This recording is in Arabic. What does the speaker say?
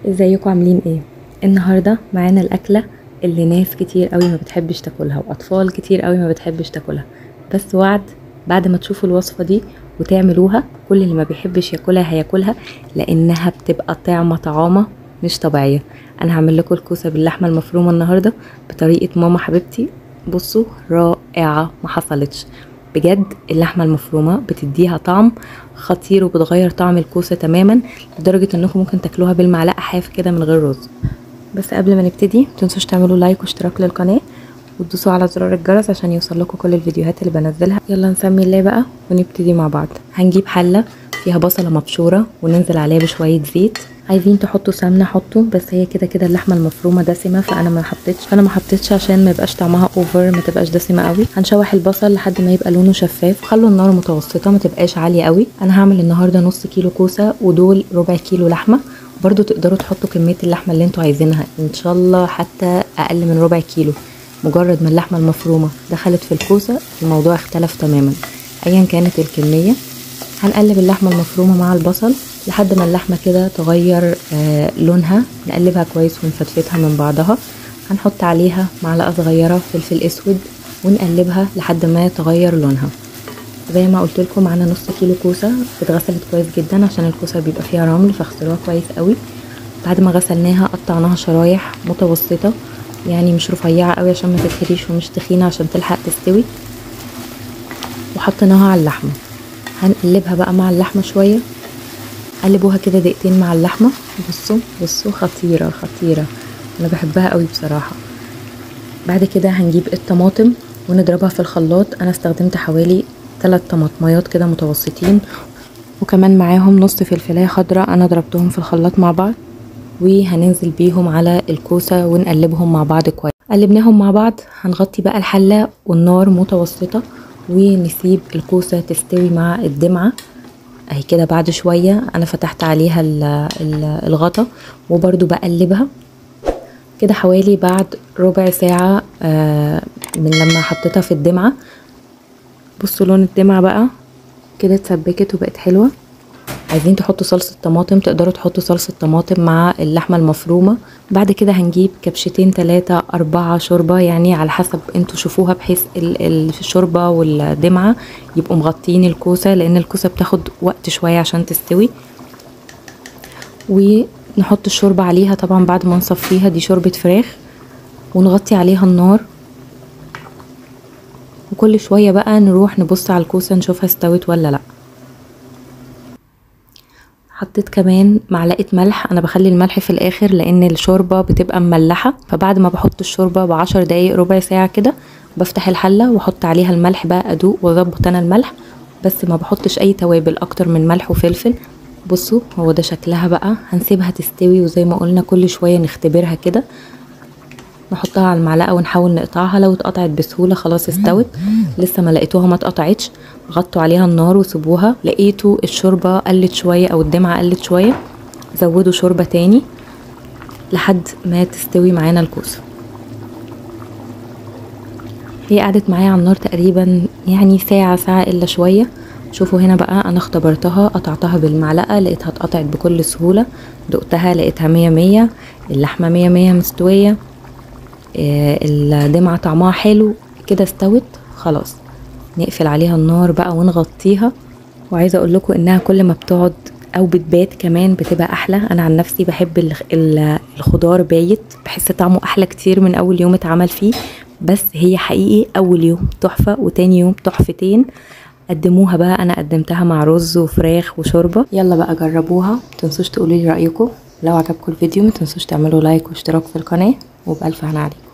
ازيكم عاملين ايه؟ النهارده معانا الاكله اللي ناس كتير قوي ما بتحبش تاكلها واطفال كتير قوي ما بتحبش تاكلها، بس وعد بعد ما تشوفوا الوصفه دي وتعملوها كل اللي ما بيحبش ياكلها هياكلها، لانها بتبقى طعمه مش طبيعيه. انا هعمل لكم الكوسه باللحمه المفرومه النهارده بطريقه ماما حبيبتي. بصوا رائعه ما حصلتش بجد. اللحمه المفرومه بتديها طعم خطير وبتغير طعم الكوسه تماما، لدرجه انكم ممكن تاكلوها بالمعلقه حاف كده من غير رز. بس قبل ما نبتدي متنسوش تعملوا لايك واشتراك للقناه وتدوسوا على زرار الجرس عشان يوصل لكم كل الفيديوهات اللي بنزلها. يلا نسمي الله بقى ونبتدي مع بعض. هنجيب حله فيها بصله مبشوره وننزل عليها بشويه زيت. عايزين تحطوا سمنه حطوا، بس هي كده كده اللحمه المفرومه دسمه فانا ما حطيتش عشان ما يبقاش طعمها اوفر، ما تبقاش دسمه قوي. هنشوح البصل لحد ما يبقى لونه شفاف، خلوا النار متوسطه ما تبقاش عاليه قوي. انا هعمل النهارده نص كيلو كوسه ودول ربع كيلو لحمه، برضو تقدروا تحطوا كميه اللحمه اللي انتوا عايزينها، ان شاء الله حتى اقل من ربع كيلو. مجرد ما اللحمه المفرومه دخلت في الكوسه الموضوع اختلف تماما ايا كانت الكميه. هنقلب اللحمه المفرومه مع البصل لحد ما اللحمه كده تغير لونها، نقلبها كويس ونفتفتها من بعضها. هنحط عليها معلقه صغيره فلفل اسود ونقلبها لحد ما تغير لونها. زي ما قلت لكم معانا نص كيلو كوسه اتغسلت كويس جدا عشان الكوسه بيبقى فيها رمل، فاغسلوها كويس قوي. بعد ما غسلناها قطعناها شرايح متوسطه، يعني مش رفيعه قوي عشان ما تتهريش ومش تخينه عشان تلحق تستوي، وحطيناها على اللحمه. هنقلبها بقى مع اللحمه شويه، قلبوها كده دقيقتين مع اللحمه. بصوا خطيره خطيره، انا بحبها قوي بصراحه. بعد كده هنجيب الطماطم ونضربها في الخلاط. انا استخدمت حوالي 3 طماطميات كده متوسطين، وكمان معاهم نص فلفلايه خضراء انا ضربتهم في الخلاط مع بعض، وهننزل بيهم على الكوسه ونقلبهم مع بعض كويس. قلبناهم مع بعض، هنغطي بقى الحله والنار متوسطه ونسيب الكوسه تستوي مع الدمعه اهي كده. بعد شويه انا فتحت عليها الغطا وبرده بقلبها كده حوالي بعد ربع ساعه من لما حطيتها في الدمعه. بصوا لون الدمعه بقى كده اتسبكت وبقت حلوه. عايزين تحطوا صلصه طماطم تقدروا تحطوا صلصه طماطم مع اللحمه المفرومه. بعد كده هنجيب كبشتين 3 4 شوربه، يعني على حسب انتوا شوفوها، بحيث الشوربه والدمعه يبقوا مغطيين الكوسه، لان الكوسه بتاخد وقت شويه عشان تستوي. ونحط الشوربه عليها طبعا بعد ما نصفيها، دي شوربه فراخ، ونغطي عليها النار. وكل شويه بقى نروح نبص على الكوسه نشوفها استوت ولا لا. حطيت كمان معلقه ملح، انا بخلي الملح في الاخر لان الشوربه بتبقى مملحه، فبعد ما بحط الشوربه ب10 دقايق ربع ساعه كده بفتح الحله واحط عليها الملح بقى ادوق واظبط انا الملح، بس ما بحطش اي توابل اكتر من ملح وفلفل. بصوا هو ده شكلها بقى. هنسيبها تستوي وزي ما قلنا كل شويه نختبرها كده، نحطها على المعلقه ونحاول نقطعها، لو اتقطعت بسهوله خلاص استوت. لسه ما لقيتوها ما اتقطعتش، غطوا عليها النار وسيبوها. لقيتوا الشوربه قلت شويه او الدمعه قلت شويه، زودوا شوربه تاني لحد ما تستوي معانا الكوسه. هي قعدت معايا على النار تقريبا يعني ساعه الا شويه. شوفوا هنا بقى انا اختبرتها، قطعتها بالمعلقه لقيتها اتقطعت بكل سهوله، دقتها لقيتها 100 اللحمه 100 مستويه، الدمعة طعمها حلو كده استوت خلاص. نقفل عليها النار بقى ونغطيها. وعايزه اقول لكم انها كل ما بتقعد او بتبات كمان بتبقى احلى. انا عن نفسي بحب الخضار بايت، بحس طعمه احلى كتير من اول يوم اتعمل فيه. بس هي حقيقي اول يوم تحفه وتاني يوم تحفتين. قدموها بقى، انا قدمتها مع رز وفراخ وشوربه. يلا بقى جربوها، متنسوش تقولوا لي رايكم. لو عجبكم الفيديو متنسوش تعملوا لايك واشتراك في القناه، وبألف هنا عليكم.